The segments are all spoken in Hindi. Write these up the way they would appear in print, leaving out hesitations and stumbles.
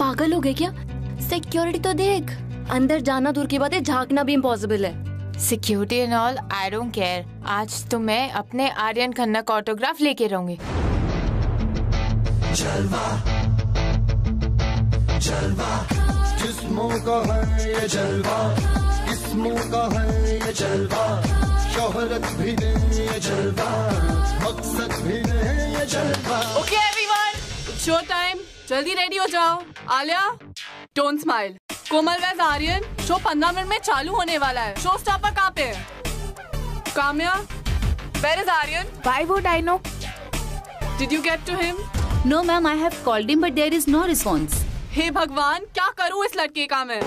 पागल हो गए क्या? सिक्योरिटी तो देख, अंदर जाना दूर की बात है, झांकना भी इम्पॉसिबल है। Security and all I don't care. आज तो मैं अपने आर्यन खन्ना का ऑटोग्राफ लेके रहूंगी। जलवा जलवा जिस्मों का है ये जलवा, किस्मों का है ये जलवा, शोहरत भी नहीं ये जलवा, मकसद भी नहीं ये जलवा। ओके एवरीवन, शो टाइम, जल्दी रेडी हो जाओ। Alia, don't smile. Komal, where Aryan? Show 15 minute में चालू होने वाला है। शो स्टॉपर कहाँ पे है? Kamya, where is Aryan? Why would I know? Did you get to him? No ma'am, I have called him but there is no response. हे भगवान, क्या करूँ इस लड़के का मैं?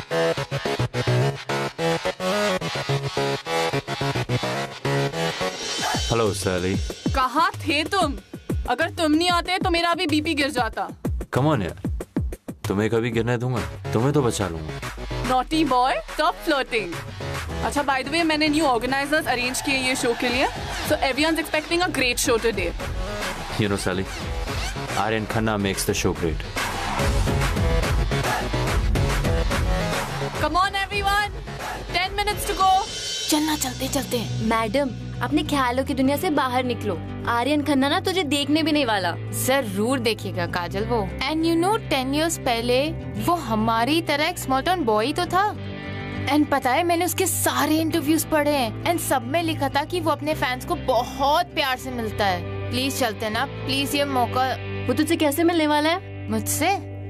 Hello Sally. कहाँ थे तुम? अगर तुम नहीं आते तो मेरा अभी बीपी गिर जाता। कम ऑन यार, तुम्हें कभी गिरने दूंगा? तुम्हें तो बचा लूंगा। Naughty boy, stop flirting. अच्छा, बाय द वे, मैंने न्यू ऑर्गेनाइजर्स अरेंज किए ये शो के लिए, so everyone's expecting a great show today. You know Sally, Aryan Khanna makes the show great. Come on everyone, 10 minutes to go. चलना, चलते चलते। मैडम, अपने ख्यालों की दुनिया से बाहर निकलो। आर्यन खन्ना ना तुझे देखने भी नहीं वाला। जरूर देखिएगा काजल वो। एंड यू नो 10 years पहले वो हमारी तरह एक स्मॉल टाउन बॉय तो था। एंड पता है, मैंने उसके सारे इंटरव्यूज पढ़े हैं एंड सब में लिखा था कि वो अपने फैंस को बहुत प्यार से मिलता है। प्लीज चलते ना, प्लीज। ये मौका। वो तुझसे कैसे मिलने वाला है? मुझसे?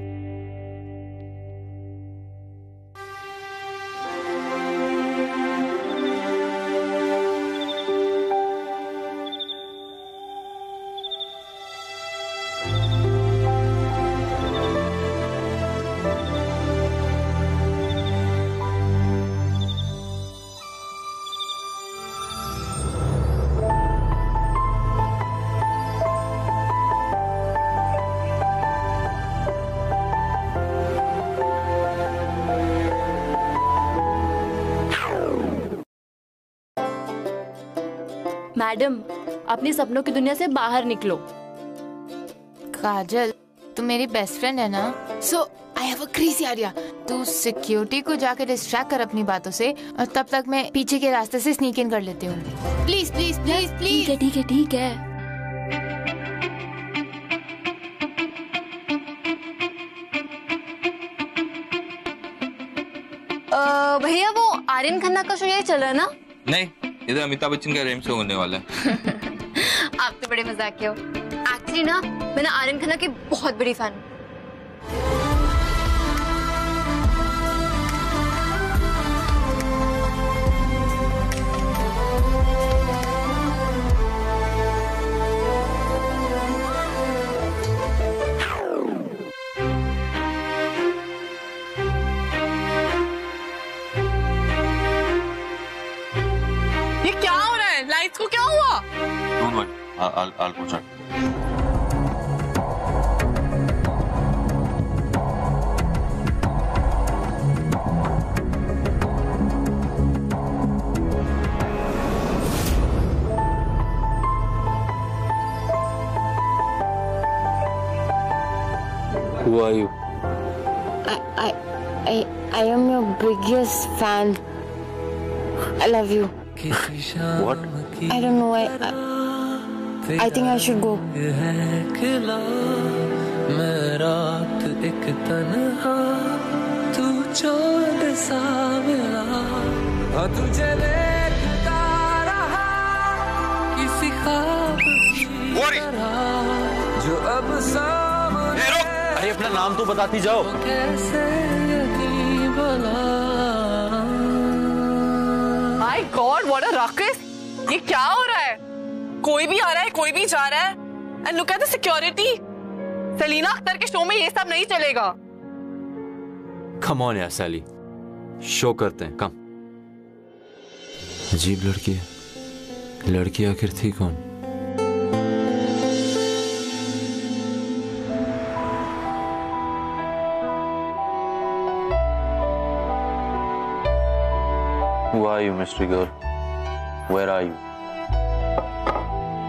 मैडम, अपने सपनों की दुनिया से बाहर निकलो। काजल, तू मेरी बेस्ट फ्रेंड है ना? So I have a crazy idea. तू सिक्योरिटी को जाकर डिस्ट्रैक्ट कर अपनी बातों से, और तब तक मैं पीछे के रास्ते से स्नीक इन कर लेती हूँ। Please please please please. ठीक है ठीक है ठीक है। भैया, वो आर्यन खन्ना का शो यही चल रहा है ना? नहीं, इधर अमिताभ बच्चन का रेम शो होने वाला है। आप तो बड़े मजाकिया हो। एक्चुअली ना, मैं आर्यन खन्ना की बहुत बड़ी फैन हूँ। इसको क्या हुआ? Don't worry, I'll go check. Who are you? I am your biggest fan. I love you. What? I don't know. I think I should go. मैं रात एक तन्हा, तू चांद सा मिला, और तुझे देखता रहा किसी ख्वाब की तरह, जो अब सामने। अरे अपना नाम तो बताती जाओ। कैसे यकीन भला। My God, what a ruckus! ये क्या हो रहा है? कोई भी आ रहा है, कोई भी जा रहा है। And look at the security. Salina Akhtar के शो में ये सब नहीं चलेगा। Come on यार सैली, शो करते हैं, कम। अजीब लड़की है। लड़की आखिर थी कौन? Who are you, mystery girl? Where are you?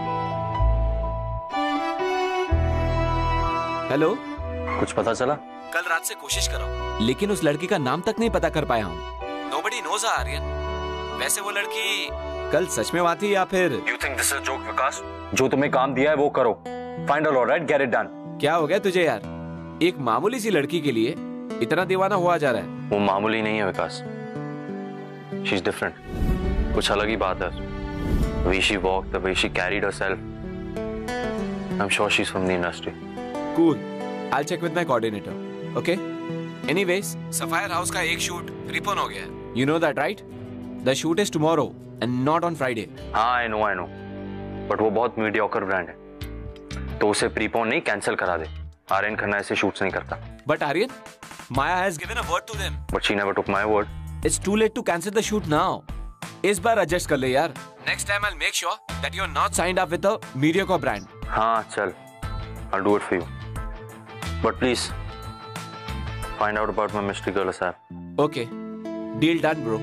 Hello, कुछ पता चला? कल रात से कोशिश कर रहा हूँ, लेकिन उस लड़की का नाम तक नहीं पता कर पाया हूँ। Nobody knows Aryan. वैसे वो लड़की कल सच में वहाँ थी या फिर? You think this is a joke, विकास? जो तुम्हें काम दिया है वो करो। Find her, alright? Get it done. क्या हो गया तुझे यार? एक मामूली सी लड़की के लिए इतना दीवाना हुआ जा रहा है। वो मामूली नहीं है विकास। She's different. कुछ अलग ही बात है। The way she walked, the way she carried herself. I'm sure she's from the industry. Cool. I'll check with my coordinator. Okay? Anyways, Sapphire House का एक शूट प्रीपोन हो गया है। You know that, right? The shoot is tomorrow and not on Friday. हाँ, I know. But वो बहुत mediocre brand है। तो उसे प्रीपोन नहीं कैंसिल करा दे। आर्यन खन्ना ऐसे शूट्स नहीं करता। But Aryan, Maya has given a word to them. But she never took my word. It's too late to cancel the shoot now. इस बार adjust कर ले यार. Next time I'll make sure that you're not signed up with a mediocre brand. हाँ, चल. I'll do it for you. But please, find out about my mystery girl ASAP. Okay. Deal done, bro.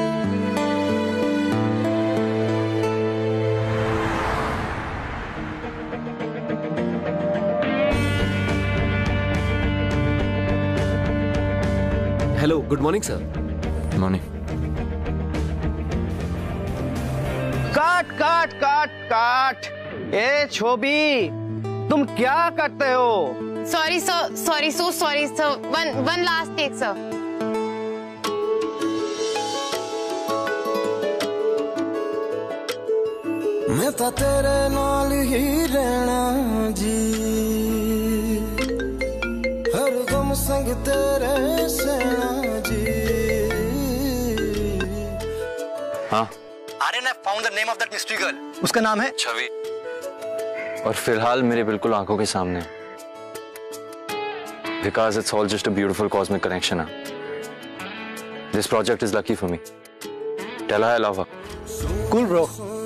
Hello, good morning, sir. Good morning. काट ए छोबी, तुम क्या करते हो? Sorry sir, one last take sir. मैं तो तेरे नाल ही रहना जी, हर गम संग तेरे सहना जी। हाँ, Aryan, I found the name of that mystery girl. उसका नाम है छवि। और फिलहाल मेरे बिल्कुल आंखों के सामने। Because it's all just a beautiful cosmic connection. This project is lucky for me. Tell her I love her. Cool, bro.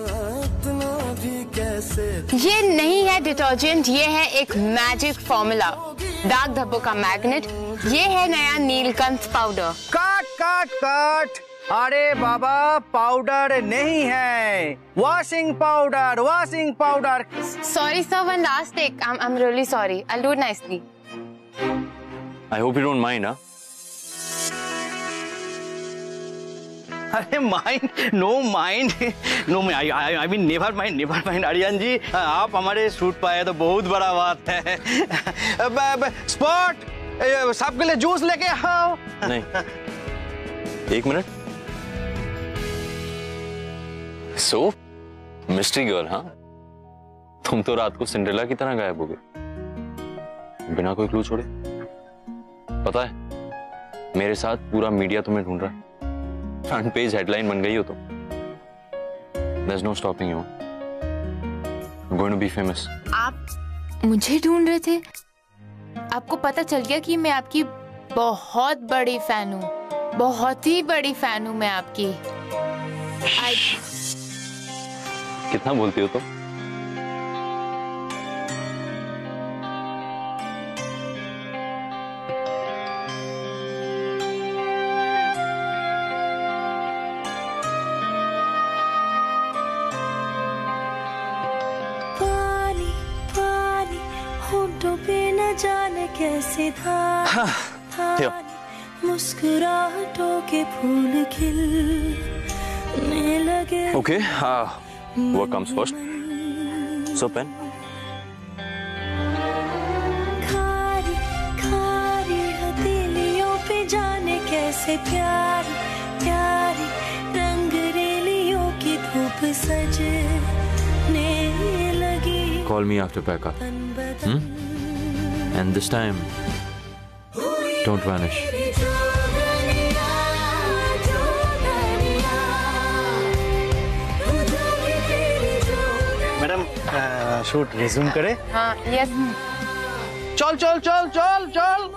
ये नहीं है डिटर्जेंट, ये है एक मैजिक फॉर्मूला, दाग धब्बों का मैग्नेट। ये है नया नीलकंठ पाउडर। काट। अरे बाबा, पाउडर नहीं है, washing powder. Sorry sir, one last take. I am really sorry. I do it nicely. I hope you don't mind, huh? अरे no mind. I mean never mind Aryan ji, आप हमारे शूट पाए तो बहुत बड़ा बात है। स्पॉट, सबके लिए जूस लेके आओ। नहीं, एक मिनट। So, मिस्ट्री गर्ल, हाँ? तुम तो रात को सिंड्रेला की तरह गायब हो गए, बिना कोई क्लू छोड़े। पता है, मेरे साथ पूरा मीडिया तुम्हें ढूंढ रहा है। फ्रंट पेज हेडलाइन बन गई हो तुम। There's no stopping you. I'm going to be famous. आप मुझे ढूंढ रहे थे? आपको पता चल गया कि मैं आपकी बहुत बड़ी फैन हूँ, बहुत ही बड़ी फैन हूँ मैं आपकी। कितना बोलती हो तुम? पानी होठों पे न जाने कैसे था मुस्कुराहटों के फूल खिलने लगे। Okay, what comes first? So pen. खारी हथेलियों पे जाने कैसे प्यारी रंगरेलियों की धूप सजने लगी। Call me after pack up. And this time, don't vanish. Madam, shoot resume करे? हाँ, यस। चल।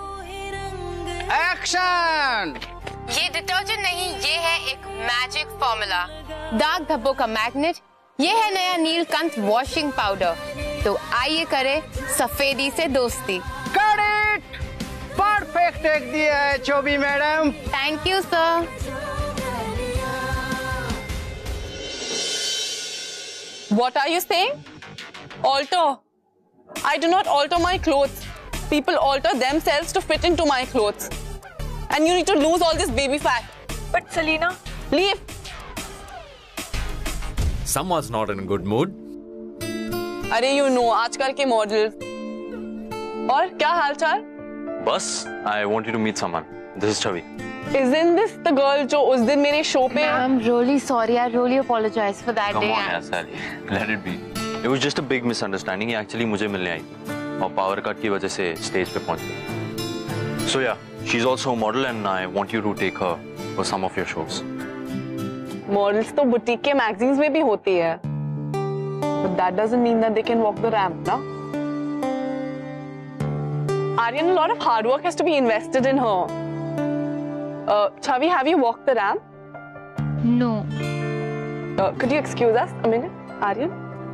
एक्शन। ये डिटर्जेंट नहीं, ये है एक मैजिक फॉर्मूला, दाग धब्बों का मैग्नेट। ये है नया नीलकंठ वॉशिंग पाउडर। तो आइए करें सफेदी से दोस्ती। करेक्ट, परफेक्ट टेक दिया है Chobi madam. Thank you sir. What are you saying? Alter. I do not alter my clothes. People alter themselves to fit into my clothes. And you need to lose all this baby fat. But Selena... Leave. Someone's not in a good mood. अरे you know, आजकल के models. और क्या हालचाल? बस, I want you to meet someone. This is Chavi. Isn't this the girl जो उस दिन मेरे show पे? I'm really sorry. I really apologize for that Come day. on, यार Sally. Let it be. It was just a big misunderstanding. ये actually मुझे मिलने आई थी और power cut की वजह से stage पे पहुंच गई. So yeah, she's also a model and I want you to take her for some of your shows. Models तो boutique के magazines में भी होती है. But that doesn't mean that they can walk the ramp, ना? Aryan, a lot of hard work has to be invested in her. Chavi, have you walked the ramp? No. Could you excuse us a minute, Aryan?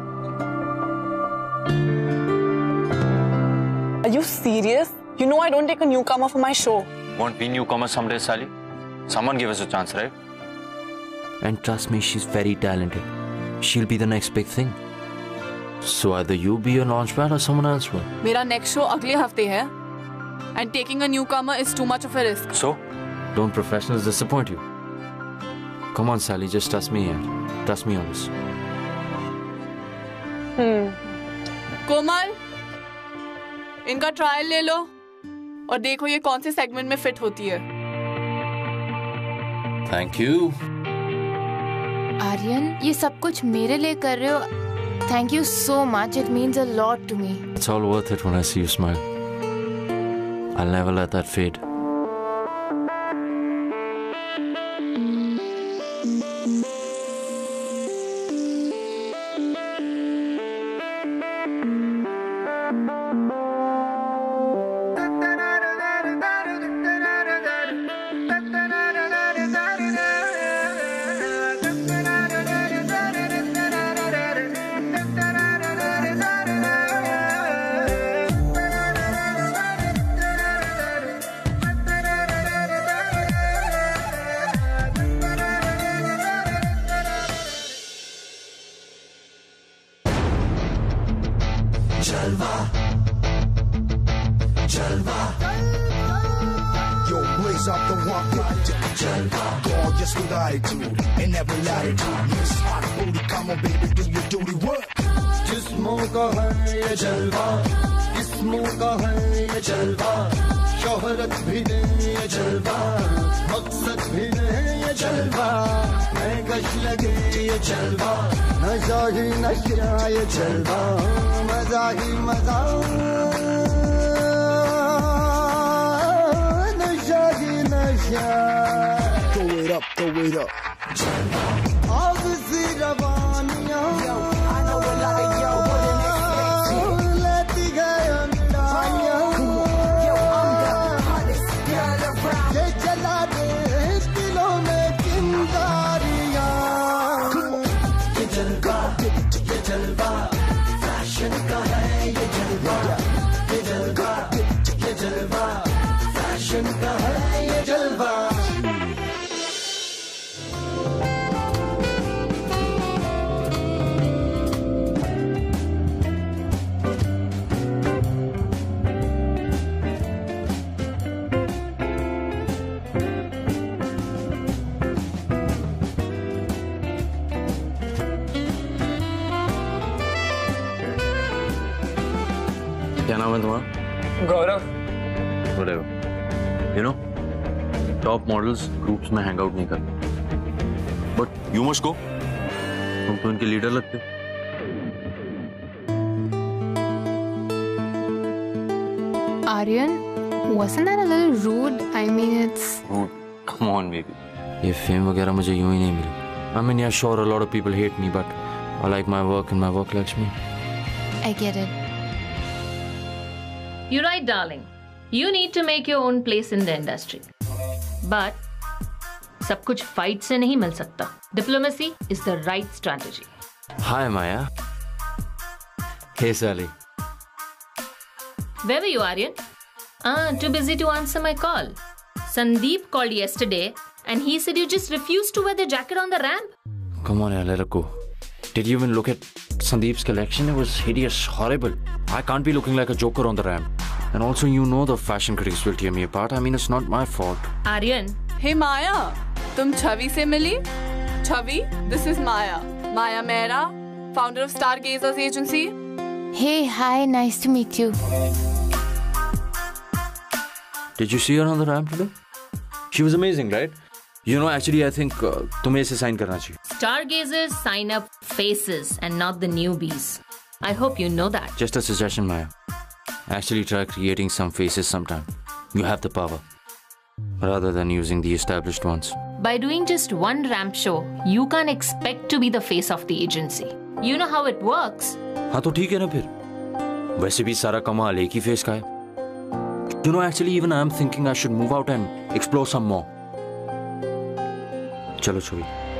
Are you serious? You know I don't take a newcomer for my show. Won't be newcomer someday, Sally? Someone give us a chance, right? And trust me, she's very talented. She'll be the next big thing. So either you be a launchpad or someone else will. मेरा next show अगले हफ्ते है. And taking a newcomer is too much of a risk. So? Don't professionals disappoint you? Come on, Sally, just trust me here. Trust me on this. कोमल, इनका ट्रायल ले लो और देखो ये कौन से सेगमेंट में फिट होती है. Thank you. आर्यन, ये सब कुछ मेरे लिए कर रहे हो. Thank you so much. It means a lot to me. It's all worth it when I see you smile. I'll never let that fade. Yo, blaze up the one. Gorgeous with attitude and every latitude. Miss hot booty, come on baby, do your duty work. जिस्मों का है ये जलवा, किस्मों का है ये जलवा, शोहरत भी दे ये जलवा, मकसद भी दे ये जलवा, मैं कश लगे ये जलवा, नशा ही नशा ये जलवा, मजा ही मजा, नशा ही नशा. Throw it up, throw it up. आग सी रवानियां. क्या नाम है तुम्हारा? गौरव. Whatever. You know, top models groups में hang out नहीं करते. But you must go. तुम तो इनके लीडर लगते. Aryan, wasn't that a little rude? I mean, it's... Rude. Come on, baby. ये फेम वगैरह मुझे यूं ही नहीं मिली. I mean, yeah, sure, a lot of people hate me, but I like my work and my work likes me. I get it. You're right, darling. You need to make your own place in the industry. But सब कुछ fight से नहीं मिल सकता. Diplomacy is the right strategy. Hi, Maya. Hey, Sally. Where were you, Aryan? Too busy to answer my call. Sandeep called yesterday and he said you just refused to wear the jacket on the ramp. Come on, let it go. Did you even look at Sandeep's collection? It was hideous, horrible. I can't be looking like a joker on the ramp. And also, you know the fashion critics will tear me apart. I mean, it's not my fault. Aryan. Hey Maya, तुम छवि से मिली? छवि, this is Maya. Maya Mehra, founder of Stargazers Agency. Hey, hi, nice to meet you. Did you see her on the ramp today? She was amazing, right? You know, actually, I think तुम्हें इसे sign करना चाहिए. Stargazers sign up faces and not the newbies. I hope you know that. Just a suggestion, Maya. Actually, try creating some faces sometime. You have the power. Rather than using the established ones. By doing just one ramp show, you can't expect to be the face of the agency. You know how it works. हाँ तो ठीक है ना फिर. वैसे भी सारा कमाल एक ही फेस का है. You know, actually, even I'm thinking I should move out and explore some more. चलो छवि.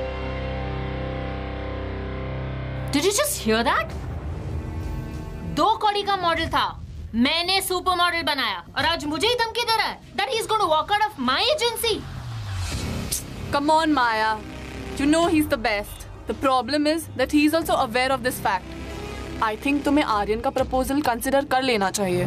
Did you just hear that? 2 कौड़ी का मॉडल था. मैंने सुपर मॉडल बनाया और आज मुझे ही धमकी दे रहा है that he's going to walk out of my agency. Come on, Maya. You know he's the best. The problem is that he's also aware of this fact. I think तुम्हें आर्यन का प्रपोजल कंसिडर कर लेना चाहिए.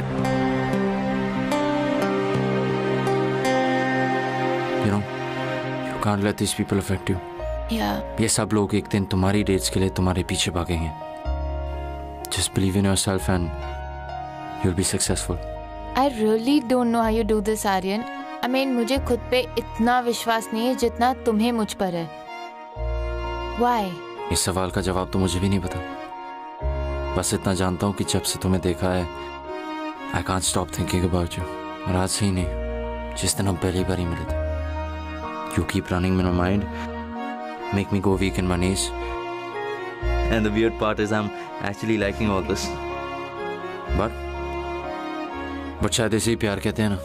You know, you can't let these people affect you. Yeah. ये सब लोग एक दिन तुम्हारी डेट्स के लिए तुम्हारे पीछे भागेंगे. Just believe in yourself and you'll be successful. I really don't know how you do this, Aryan. I mean, मुझे खुद पे इतना विश्वास नहीं है जितना तुम्हें मुझ पर है. Why? इस सवाल का जवाब तो मुझे भी नहीं पता. बस इतना जानता हूँ कि जब से तुम्हें देखा है, I can't stop thinking about you. और आज से ही नहीं, जिस दिन हम पहली बार ही मिले थे. You keep running in my mind, make me go weak in my knees. And the weird part is I'm actually liking all this. But शायद इसे ही प्यार कहते हैं ना.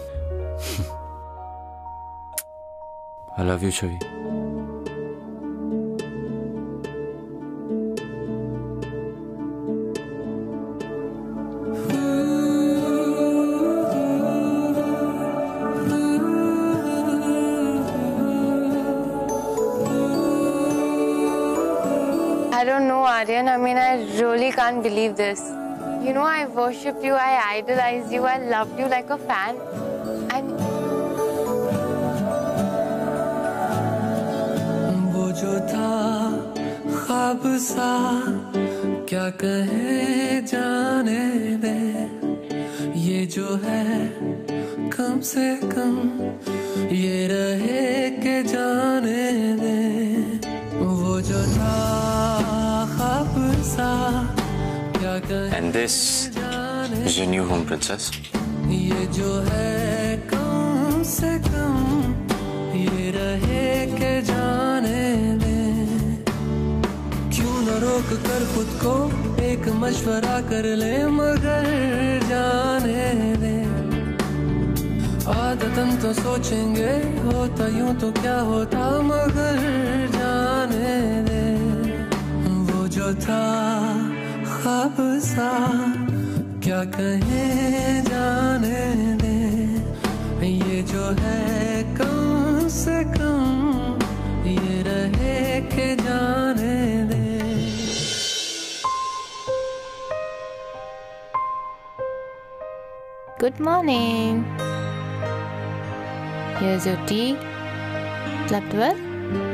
I love you, Chhavi. I don't know, Aryan. I mean, I really can't believe this. You know, I worshipped you, I idolized you, I loved you like a fan. And वो जो था ख्वाब सा क्या कहे जाने दे, ये जो है कम से कम ये रहे के जाने दे. वो जो था ख्वाब सा. And this is your new home, princess. ये जो है कम से कम ये रहे के जाने दे. क्यों न रोक कर खुद को एक मशवरा कर ले, मगर जाने दे. आदतन तो सोचेंगे होता यूं तो क्या होता, मगर जाने दे. वो जो था ख्वाब सा क्या कहे जाने दे, ये जो है कम से कम ये रहे के जाने दे. Good morning. Here's your tea. Slept well?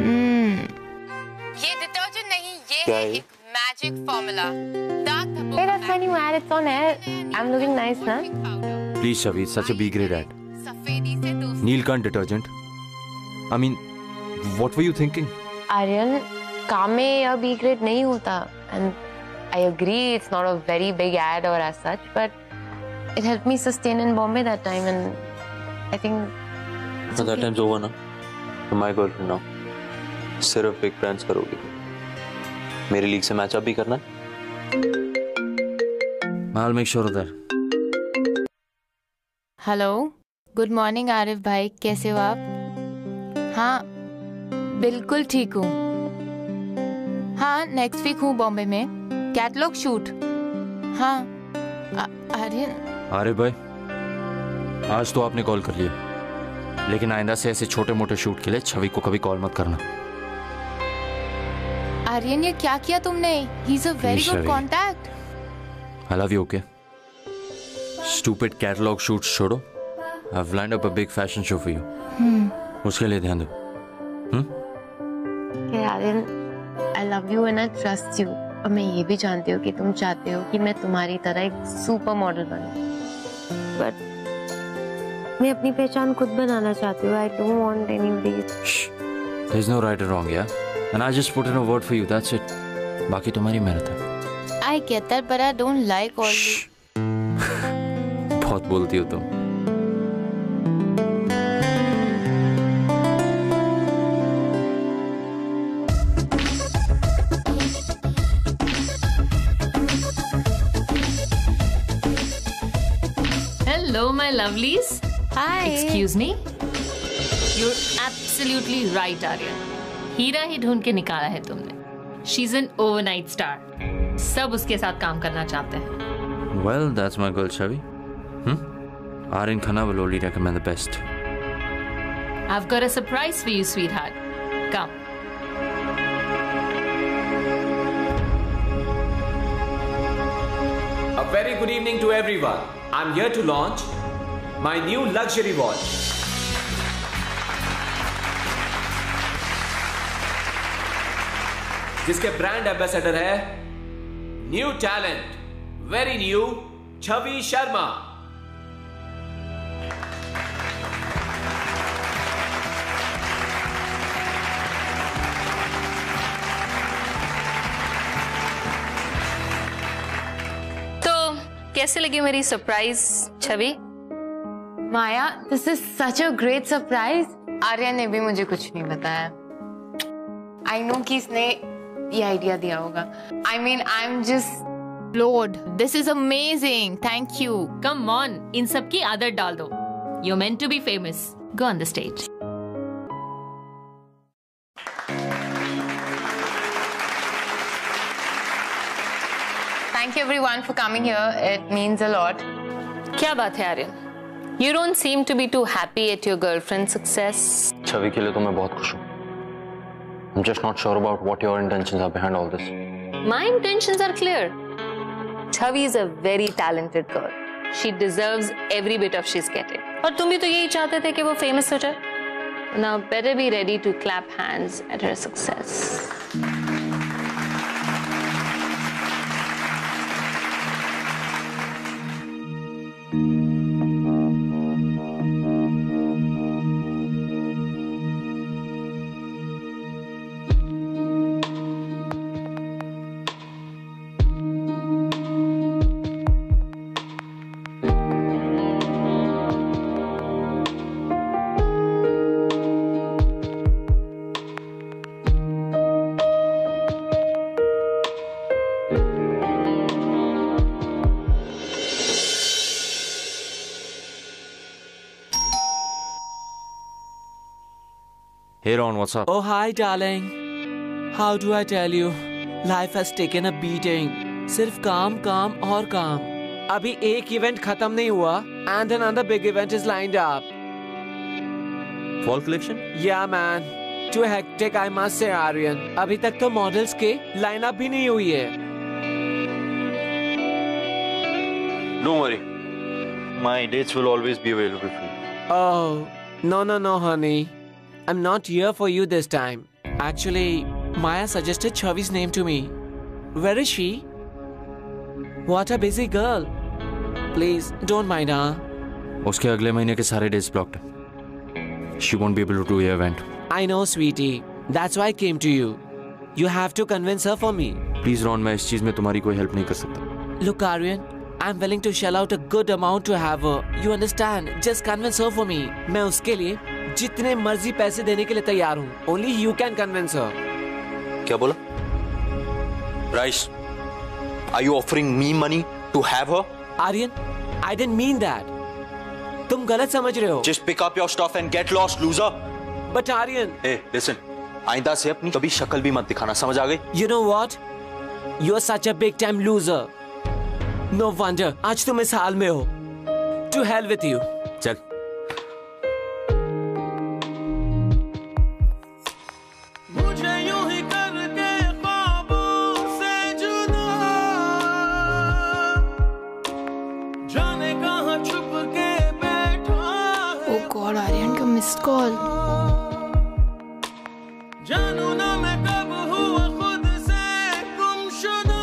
ये डिटर्जेंट नहीं, ये है एक magic formula. Hey, that's funny, man. It's on air. I'm looking nice, huh? Please, Shavi, it's such a B grade ad. Neelkant detergent. I mean, what were you thinking? Aryan, काम में यह B grade नहीं होता. And I agree, it's not a very big ad or as such, but it helped me sustain in Bombay that time, and I think. So that time's over now. You're my girlfriend now. सिर्फ बिग ब्रांड्स करोगी. मेरी लीग से मैच अप भी करना है. I'll make sure of that. Hello, good morning Arif भाई, कैसे हो आप? हाँ, बिल्कुल ठीक हूँ. हाँ, नेक्स्ट वीक हूँ बॉम्बे में. Catalogue shoot. हाँ, आर्यन. आरिफ भाई, आज तो आपने कॉल कर लिया, लेकिन आइंदा से ऐसे छोटे मोटे शूट के लिए छवि को कभी कॉल मत करना. आर्यन, ये क्या किया तुमने? He's a very good contact. I love you, okay? Stupid catalog shoots छोड़ो. I've lined up a big fashion show for you. उसके लिए ध्यान दो. Okay, Aryan, I love you and I trust you. और मैं ये भी जानती हूँ कि तुम चाहते हो कि मैं तुम्हारी तरह एक सुपर मॉडल बनूं. But मैं अपनी पहचान खुद बनाना चाहती हूँ. I don't want anybody. Shh. There's no right or wrong, yeah? And I just put in a word for you. That's it. बाकी तुम्हारी मेहनत है. I get that, but I don't like all this. बहुत बोलती हो तुम. Hello, my lovelies. Hi. Excuse me. You're absolutely right, Aryan. हीरा ही ढूंढ के निकाला है तुमने. She's an overnight star. सब उसके साथ काम करना चाहते हैं. Well, that's my girl, Chavi. Aryan Khanna will only recommend the best. I've got a surprise for you, sweetheart. Come. A very good evening to everyone. I'm here to launch my new luxury watch. जिसके ब्रांड एम्बेसडर है new talent, very new, Chhavi Sharma. कैसे लगी मेरी surprise Chhavi? Maya, this is such a great surprise. Arya ने भी मुझे कुछ नहीं बताया. आई नो कि इसने ये आइडिया दिया होगा. I mean, I am just Lord, this is amazing. Thank you. Come on, इन सब की आदत डाल दो. You're meant to be famous. Go on the stage. Thank you everyone for coming here. It means a lot. क्या बात है Aryan? You don't seem to be too happy at your girlfriend's success. छवि के लिए तो मैं बहुत खुश हूँ. I'm just not sure about what your intentions are behind all this. My intentions are clear. Chavi is a very talented girl. She deserves every bit of she's getting. और तुम भी तो यही चाहते थे कि वो famous हो जाए. Now better be ready to clap hands at her success. Hey Ron, what's up? Oh, hi, darling. How do I tell you? Life has taken a beating. सिर्फ काम काम और काम. अभी एक इवेंट खत्म नहीं हुआ and another big event is lined up. Fall collection? Yeah, man. Too hectic, I must say, Aryan. अभी तक तो मॉडल्स के लाइनअप भी नहीं हुई है. Don't worry. My dates will always be available for you. Oh, no, honey. I'm not here for you this time. Actually, Maya suggested Chavi's name to me. Where is she? What a busy girl. Please, don't mind her. उसके अगले महीने के सारे डेट्स ब्लॉक्ड हैं. She won't be able to do your event. I know, sweetie. That's why I came to you. You have to convince her for me. Please, Ron, मैं इस चीज में तुम्हारी कोई हेल्प नहीं कर सकता. Look, Aryan, I'm willing to shell out a good amount to have her. You understand? Just convince her for me. मैं उसके लिए जितने मर्जी पैसे देने के लिए तैयार हूँ. Only you can convince her. क्या बोला? Bryce, are you offering me money to have her? Aryan, I didn't mean that. तुम गलत समझ रहे हो. Just pick up your stuff and get lost, loser. But Aryan. Hey, listen. आइंदा से अपनी कभी शक्ल भी मत दिखाना, समझ आ गई? You know what? You're such a big time loser. No wonder. आज तुम इस हाल में हो. To hell with you. चल. जाने कहाँ मिस्ड कॉल। जानू ना मैं कब हुआ खुद से गुमशुदा।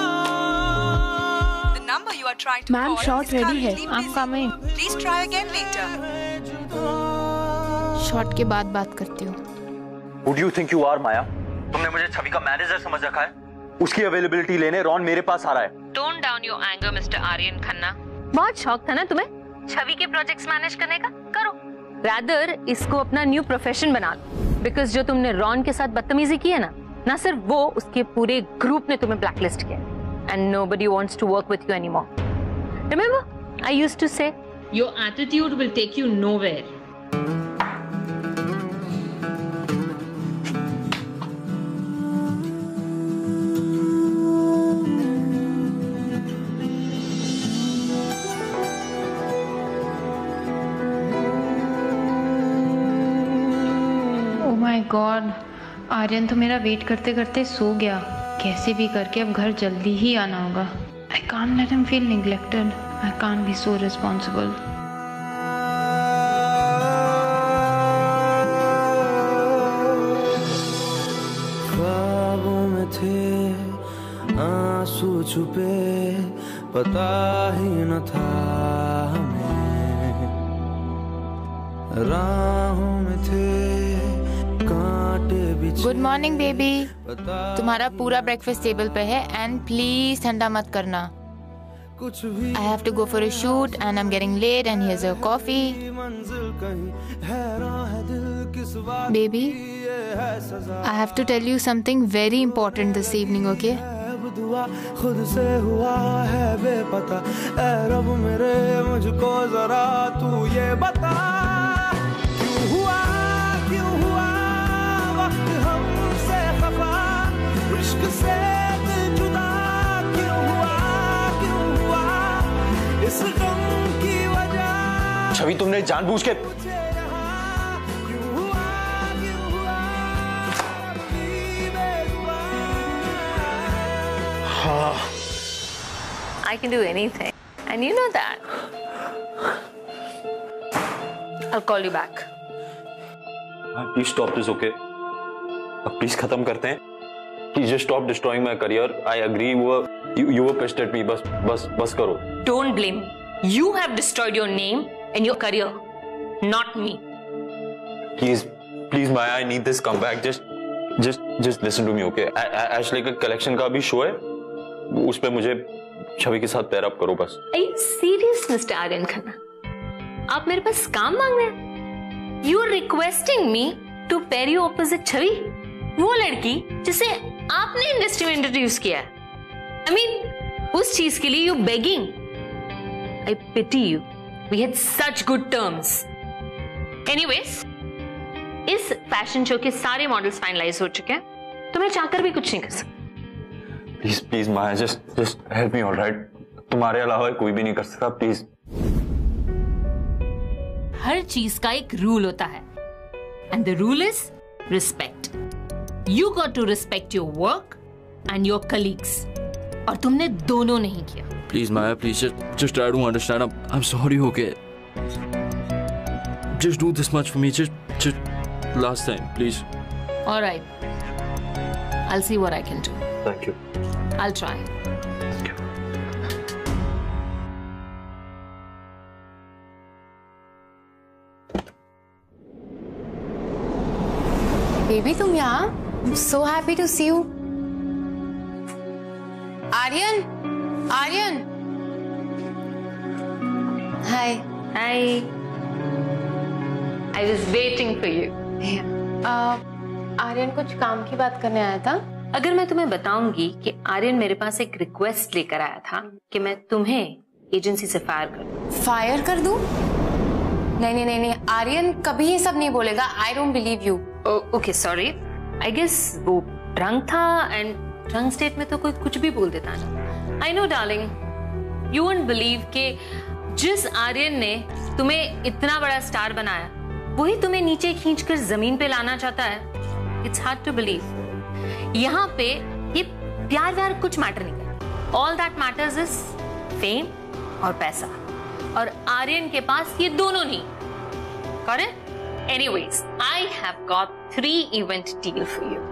The number you are trying to ma'am call shot is ready है, currently आप busy. Coming. Please try again later. Shot के बाद बात करती हूँ। Who do you think you are, माया? तुमने मुझे छवि का मैनेजर समझ रखा है? उसकी अवेलेबिलिटी लेने रॉन मेरे पास आ रहा है। Tone down your anger, Mr. Aryan Khanna. बहुत शौक था ना तुम्हें छवि के प्रोजेक्ट्स मैनेज करने का? करो। रादर इसको अपना न्यू प्रोफेशन बना लो। बिकॉज जो तुमने रॉन के साथ बदतमीजी की है ना सिर्फ वो, उसके पूरे ग्रुप ने तुम्हें ब्लैकलिस्ट किया। And nobody wants to work with you anymore. Remember I used to say Your attitude will take you nowhere. Oh my god, Aryan तो मेरा वेट करते करते सो गया। कैसे भी करके अब घर जल्दी ही आना होगा। I can't let him feel neglected. I can't be so responsible. ख्वाबों में थे आंसू छुपे, पता ही न था हमें। राहों में थे कांटे बिछे। Good morning baby. तुम्हारा पूरा ब्रेकफास्ट टेबल पे है एंड प्लीज ठंडा मत करना। I have to go for a shoot and I'm getting late and here's your coffee. Baby, I have to tell you something very important this evening, okay? खुद से हुआ है बेपता, ऐ रब मेरे मुझको जरा तू ये बता। क्यों हुआ वक्त हमसे खफा, इश्क से दिल जुदा। क्यों हुआ इस गम की वजह। छवि तुमने जानबूझ के I can do anything and you know that. I'll call you back. Please stop this, okay? अब प्लीज खत्म करते हैं। Please just stop destroying my career. I agree you were pissed at me. बस करो। Don't blame me. You have destroyed your name and your career, not me. Please Maya, I need this comeback. Just listen to me, okay? Ashley का कलेक्शन का भी शो है, उस पे मुझे छवि के साथ पेयर अप करो बस। Are you serious, Mr. Aryan Khanna? आप मेरे पास काम मांग रहे हैं? You are requesting me to pair you opposite छवि, वो लड़की जिसे आपने इंडस्ट्री में इंट्रोड्यूस किया है। I mean, उस चीज के लिए you begging. I pity you. We had such good terms. Anyways, इस फैशन शो के सारे मॉडल्स फाइनलाइज हो चुके हैं, तो मैं चाहकर भी कुछ नहीं कर सकती। Please Maya, just help me, alright? तुम्हारे अलावा कोई भी नहीं कर सकता, प्लीज। हर चीज का एक रूल होता है and the rule is respect. You got to respect your work and your colleagues, और तुमने दोनों नहीं किया। Please Maya, please just try to understand. I'm sorry, okay? Just do this much for me, just last time, please. All right, I'll see what I can do. Thank you. I'll try. Baby तुम यहाँ? I'm so happy to see you. Aryan. Hi. I was waiting for you. Aryan कुछ काम की बात करने आया था। अगर मैं तुम्हें बताऊंगी कि आर्यन मेरे पास एक रिक्वेस्ट लेकर आया था कि मैं तुम्हें एजेंसी से फायर कर दूं। फायर कर दूं? नहीं, आर्यन कभी ये सब नहीं बोलेगा। I don't believe you. Okay sorry, I guess वो ड्रंक था एंड ड्रंक स्टेट में तो कोई कुछ भी बोल देता ना। I know darling, you won't believe कि जिस आर्यन ने तुम्हें इतना बड़ा स्टार बनाया, वही तुम्हें नीचे खींचकर जमीन पे लाना चाहता है। It's hard to believe. यहाँ पे ये प्यार कुछ मैटर नहीं करता। All that matters is fame और पैसा, और आर्यन के पास ये दोनों नहीं। Correct? Anyways, I have got 3 event deal for you.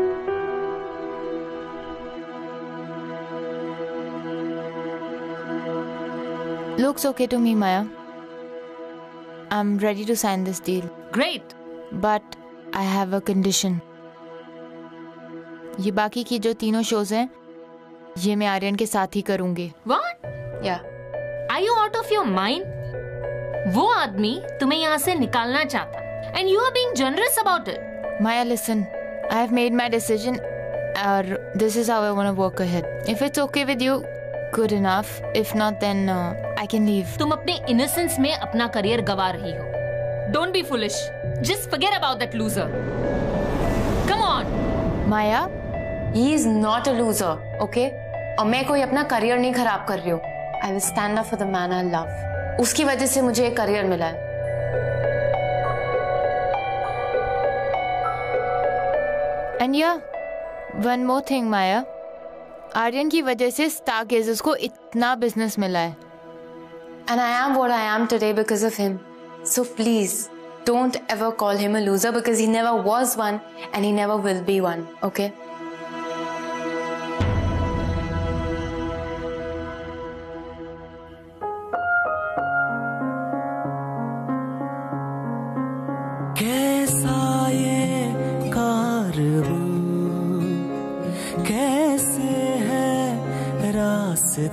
Looks okay to me, Maya. I'm ready to sign this deal. Great. But I have a condition. ये बाकी की जो तीनों शोज हैं, ये मैं आर्यन के साथ ही करूंगी. What? Yeah. Are you out of your mind? वो आदमी तुम्हें यहाँ से निकालना चाहता है, and you are being generous about it. Maya, listen. I have made my decision. This is how I want to work ahead. If it's okay with you, good enough. If not, then I can leave. तुम अपने innocence में अपना करियर गवा रही हो. Don't be foolish. Just forget about that loser. Come on. Maya, he is not a loser, okay? और मैं कोई अपना करियर नहीं खराब कर रही हूँ. I will stand up for the man I love. उसकी वजह से मुझे एक करियर मिला है. And yeah, one more thing, Maya. Aryan की वजह से स्टारगेजर्स को इतना बिजनेस मिला है. And I am what I am today because of him. So please, don't ever call him a loser because he never was one and he never will be one, okay? कैसा ये कारवां, कैसे है रास्ते,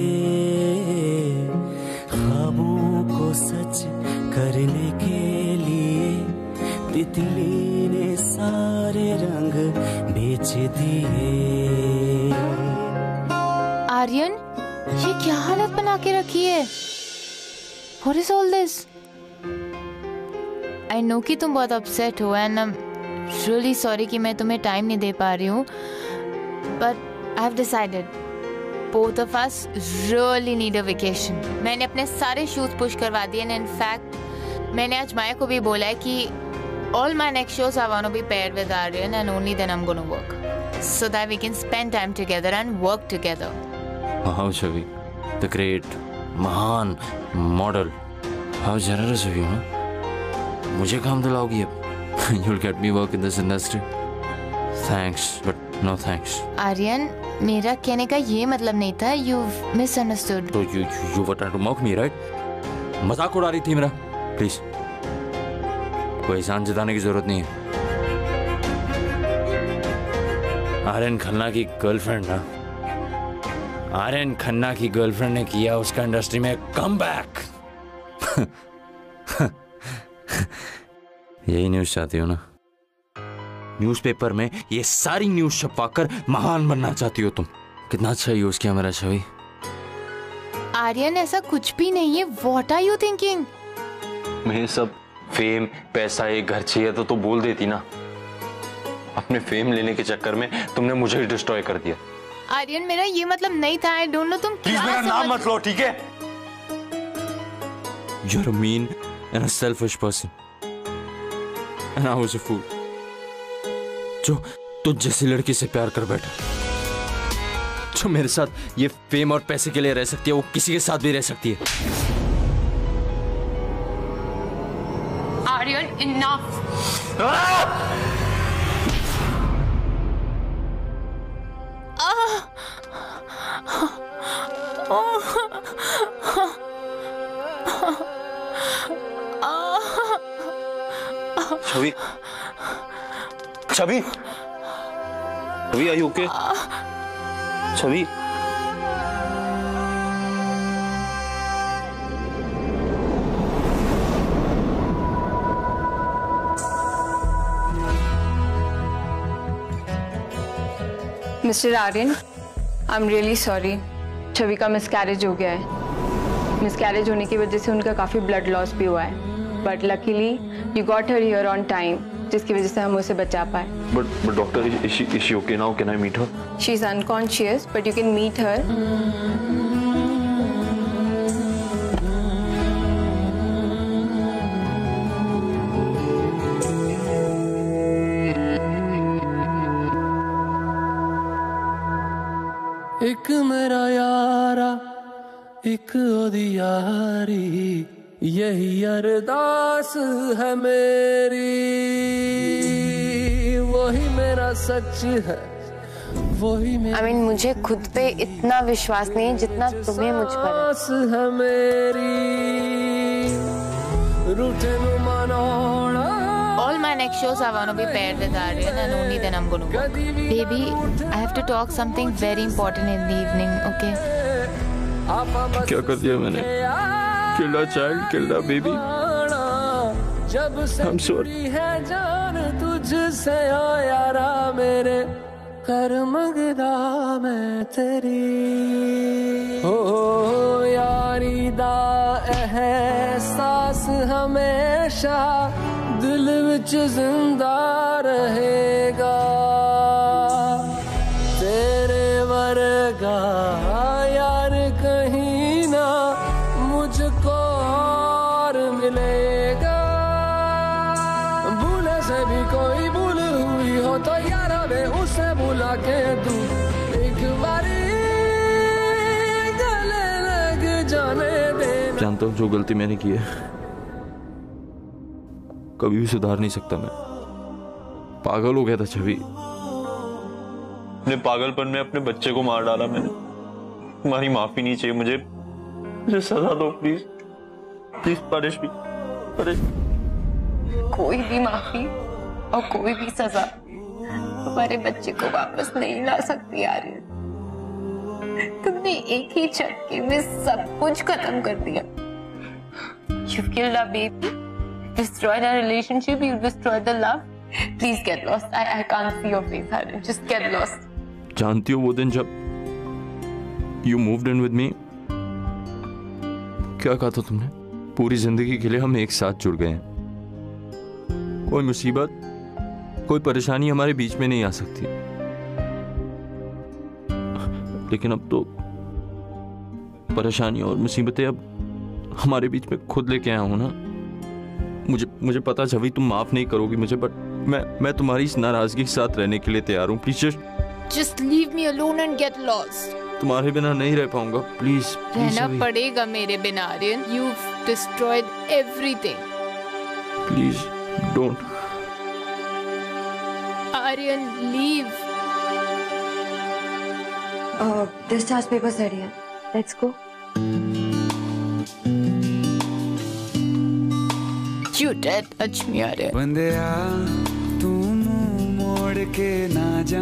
ख्वाबों को सच करने के लिए तितली ने सारे रंग बेच दिए. आर्यन, ये क्या हालत बना के रखी है? What is all this? I know कि तुम बहुत upset हो and I'm really sorry कि मैं तुम्हें टाइम नहीं दे पा रही हूँ. But I have decided both of us really need a vacation. मैंने अपने सारे शूज पुश करवा दिए and in fact मैंने आज माया को भी बोला है कि all my next shows I want to be paired with Aryan and only then I'm going to work so that we can spend time together and work together. Wow, Chavi, the great, महान model. How generous of you, huh? मुझे काम दिलाओगी अब? You'll get me work in this industry. Thanks, but no thanks. Aryan, मेरा कहने का ये मतलब नहीं था. You've misunderstood. So you were trying to mock me, right? मजाक उड़ा रही थी मेरा. Please. कोई एहसान जताने की जरूरत नहीं है. आर्यन खन्ना की गर्लफ्रेंड ना. आर्यन खन्ना की गर्लफ्रेंड ने किया उसका इंडस्ट्री में कमबैक. यही न्यूज़ चाहती हो ना? न्यूज़पेपर में ये सारी न्यूज़ छपवाकर महान बनना चाहती हो तुम. कितना अच्छा यूज किया मेरा छवि. आर्यन, ऐसा कुछ भी नहीं है. What are you thinking? मैं सब फेम पैसा एक घर चाहिए तो बोल देती ना. अपने फेम लेने के चक्कर में तुमने मुझे डिस्ट्रॉय कर दिया. आर्यन, मेरा ये मतलब नहीं था. I don't know तुम प्लीज मेरा नाम मत लो, ठीक है? You're a mean and a selfish person. And I was a fool. जो तुझ जैसी लड़की से प्यार कर बैठा, जो मेरे साथ ये फेम और पैसे के लिए रह सकती है, वो किसी के साथ भी रह सकती है. Aryan, enough. Chhavi, Chhavi, Chhavi, are you okay? Chhavi. Mister Aryan, I am really sorry. Chhavi का मिसकैरेज हो गया है. मिसकैरेज होने की वजह से उनका काफ़ी ब्लड लॉस भी हुआ है. But luckily you got her here on time, जिसकी वजह से हम उसे बचा पाए. But doctor, is she okay now? Can I meet her? She is unconscious, but you can meet her. एक मेरा यारा, एक ओदी यारी, यही अरदास है मेरी, वही मेरा सच है, वही I mean, मुझे खुद पे इतना विश्वास नहीं जितना तुम्हें मुझ पर है मेरी। रूठे नु Manora All my next shows I want to be paired with Aryan and only then I'm going to work. Baby, I have to talk something very important in the evening, okay? क्या कर दिया मैंने? Killed a child, killed a baby. I'm sorry. है जान तुझसे ओ यारा मेरे, कर मंगदा मैं तेरी। हो यारी दा एहसास हमेशा दिल विच जिंदा रहेगा, तेरे वर्गा यार कहीं ना मुझको और मिलेगा। भूले से भी कोई भूल हुई हो तो यारा वे उसे बुला के तू एक बारी गले लग जाने देना। जानता हूँ जो गलती मैंने की है कभी भी सुधार नहीं सकता मैं। पागल हो गया था छवि। अपने पागलपन में अपने बच्चे को मार डाला मैंने। तुम्हारी माफी नहीं चाहिए मुझे, मुझे सजा दो please, please punish me, punish. कोई भी माफी और कोई भी सजा तुम्हारे बच्चे को वापस नहीं ला सकती आर्यन। तुमने एक ही झटके में सब कुछ खत्म कर दिया। You've killed our baby, destroyed our relationship, you destroyed the love. Please get lost. I can't see your face, Aryan. Just get lost. जानती हो वो दिन जब you moved in with me, क्या कहा था तुमने? पूरी जिंदगी के लिए हम एक साथ जुड़ गए हैं। कोई मुसीबत, कोई परेशानी हमारे बीच में नहीं आ सकती। लेकिन अब तो परेशानी और मुसीबतें अब हमारे बीच में खुद लेके आया हूं ना। मुझे पता छवि तुम माफ नहीं करोगी मुझे, बट मैं तुम्हारी इस नाराजगी के साथ रहने के लिए तैयार हूँ। Please Just leave me alone and get lost. तुम्हारे बिना नहीं रह पाऊंगा, प्लीज। रहना पड़ेगा मेरे बिना Aryan. You've destroyed everything. Please don't. Aryan, leave. Discharge papers ready. Let's go. You did touch me, Aryan. बंदेया तू मुंह मोड़ के ना जा,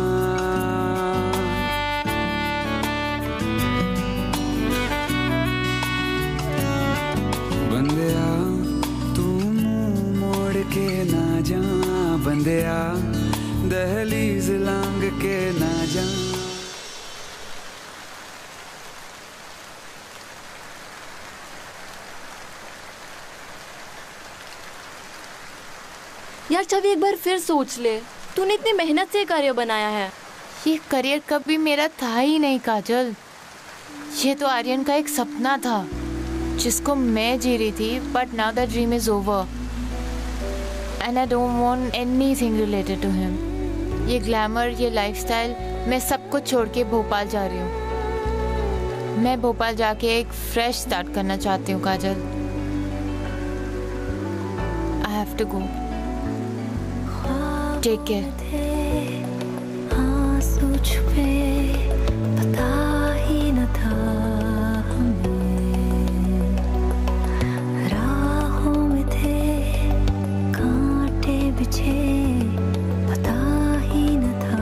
बंदेया तू मुंह मोड़ के ना जा, बंदेया दहलीज लांग के ना जा। यार छवि एक बार फिर सोच ले, तूने इतनी मेहनत से करियर बनाया है। ये करियर कभी मेरा था ही नहीं काजल। ये तो आर्यन का एक सपना था जिसको मैं जी रही थी, but now that dream is over and I don't want anything related to him. ये ग्लैमर, ये लाइफस्टाइल, मैं सब कुछ छोड़ के भोपाल जा रही हूँ। मैं भोपाल जाके एक फ्रेश स्टार्ट करना चाहती हूँ Kajal. I have to go. Take care. आंसू छुपे पता ही न था हमें, राहों में थे कांटे बिछे पता ही न था।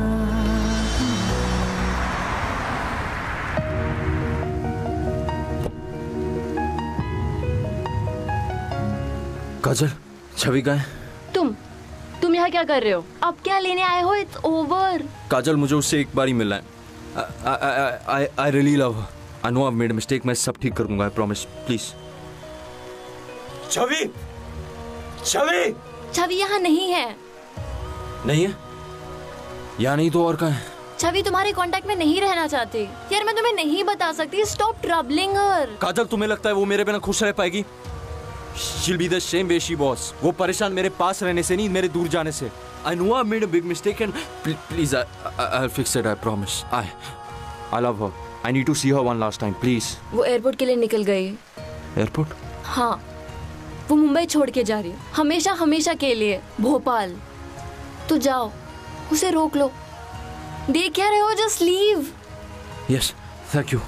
काजल, छवि कहाँ है? तुम यहाँ क्या कर रहे हो? अब क्या लेने आए हो? It's over. काजल, मुझे उससे एक बार ही मिलना है। I really love her. I know I've made a mistake. मैं सब ठीक कर दूंगा, I promise. Please. छवि, छवि, छवि यहाँ नहीं है। नहीं है? यहाँ नहीं तो और कहाँ है? छवि तुम्हारे कांटेक्ट में नहीं रहना चाहती। यार मैं तुम्हें नहीं बता सकती। स्टॉप ट्रबलिंग हर। काजल, तुम्हें लगता है वो मेरे बिना खुश रह पाएगी? She'll be the same way she was. वो परेशान मेरे पास रहने से नहीं, मेरे दूर जाने से। I know I made a big mistake and please, I'll fix it. I promise. I love her. I need to see her one last time, please. वो एयरपोर्ट के लिए निकल गई। एयरपोर्ट? हाँ, वो मुंबई छोड़ के जा रही है, हमेशा हमेशा के लिए, भोपाल। तो जाओ, उसे रोक लो। देख क्या रहे हो, just leave. Yes, thank you.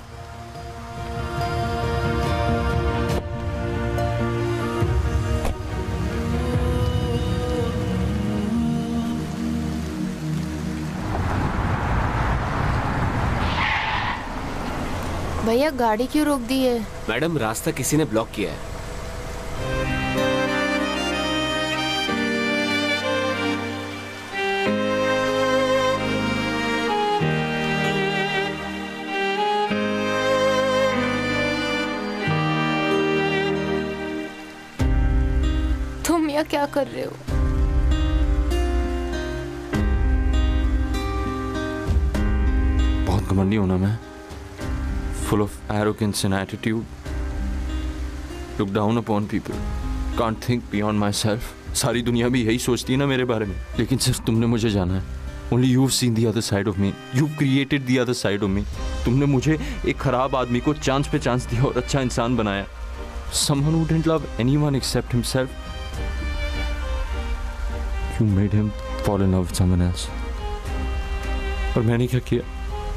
भैया गाड़ी क्यों रोक दी है? मैडम, रास्ता किसी ने ब्लॉक किया है। तुम यहाँ क्या कर रहे हो? बहुत घमंडी हूं ना मैं, full of arrogance and attitude, look down upon people, can't think beyond myself. सारी दुनिया भी यही सोचती है ना मेरे बारे में, लेकिन सिर्फ तुमने मुझे जाना है। Only you've seen the other side of me, you've created the other side of me. तुमने मुझे एक खराब आदमी को चांस पे चांस दिया और अच्छा इंसान बनाया। Someone who didn't love anyone except himself. You made him fall in love with someone else. और मैंने क्या किया?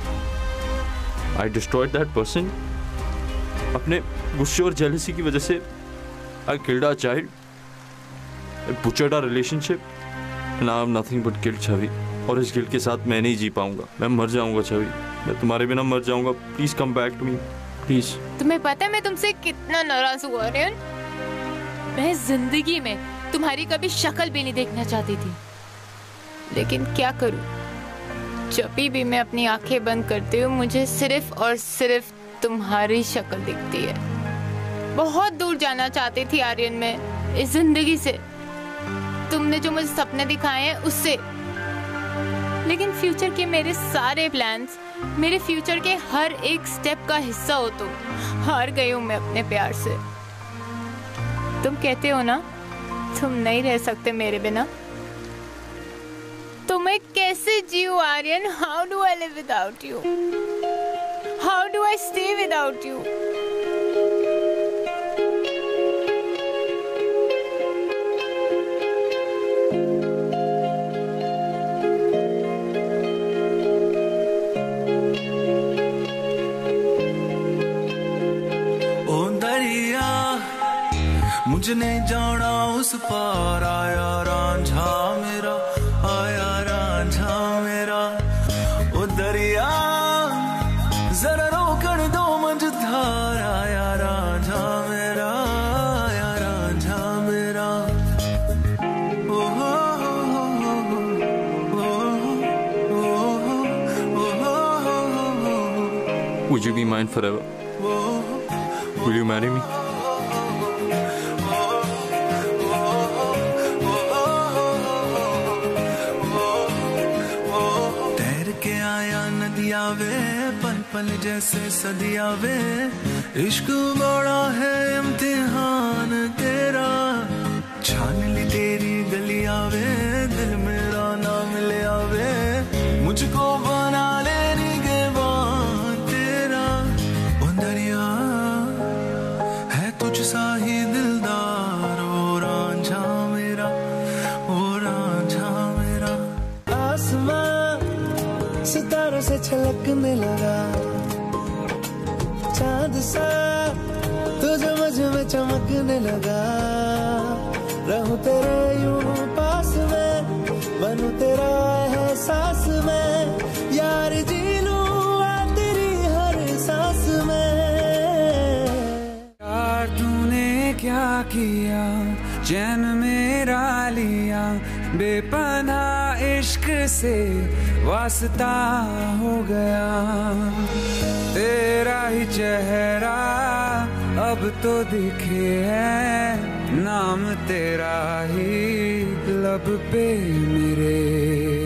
I destroyed that person. अपने गुस्से और jealousy की वजह से I killed our child. I butchered our relationship. Now I'm nothing but guilt, छवि। और इस गिल्ट के साथ मैं नहीं जी पाऊंगा। मैं मर जाऊंगा छवि। मैं तुम्हारे बिना मर जाऊंगा। Please come back to me. Please. तुम्हें पता है मैं तुमसे कितना नाराज हुआ आर्यन? मैं जिंदगी में तुम्हारी कभी शक्ल भी नहीं देखना चाहती थी, लेकिन क्या करूं? जब भी मैं अपनी आंखें बंद करती हूँ मुझे सिर्फ और सिर्फ तुम्हारी शक्ल दिखती है। बहुत दूर जाना चाहती थी आर्यन में इस जिंदगी से, तुमने जो मुझे सपने दिखाए हैं उससे, लेकिन फ्यूचर के मेरे सारे प्लान्स, मेरे फ्यूचर के हर एक स्टेप का हिस्सा हो तो हार गई हूँ मैं अपने प्यार से। तुम कहते हो ना तुम नहीं रह सकते मेरे बिना, तो मैं कैसे जीऊं Aryan? How do I live without you? How do I stay without you? ओ दरिया मुझे नहीं जाना उस पार, आया रांझा मेरा, आया रांझा मेरा। ओ दरिया जरा रोकड़ दो मझधार, आया रांझा मेरा, आया रांझा मेरा। ओ हो Would you be mine forever? Will you marry me? नदिया वे पल पल जैसे सदिया वे, इश्क बड़ा है इम्तिहान तेरा। छान ली तेरी गलिया वे, दिल मेरा ना मिले आवे, मुझको बना ले निगहबान तेरा। ओ दरिया है तुझ सा ही दिलदार, ओ रांझा मेरा, ओ रांझा मेरा। आसमां सितारों से छलकने लगा, चांद सा तुझे मुझ में चमकने लगा। रहूं तेरे यूं पास में, बनूं तेरा एहसास में, यार जी लूं तेरी हर सांस में। यार तूने क्या किया, चैन मेरा लिया, बेपनाह इश्क से वास्ता हो गया। तेरा ही चेहरा अब तो दिखे है, नाम तेरा ही लब पे मेरे।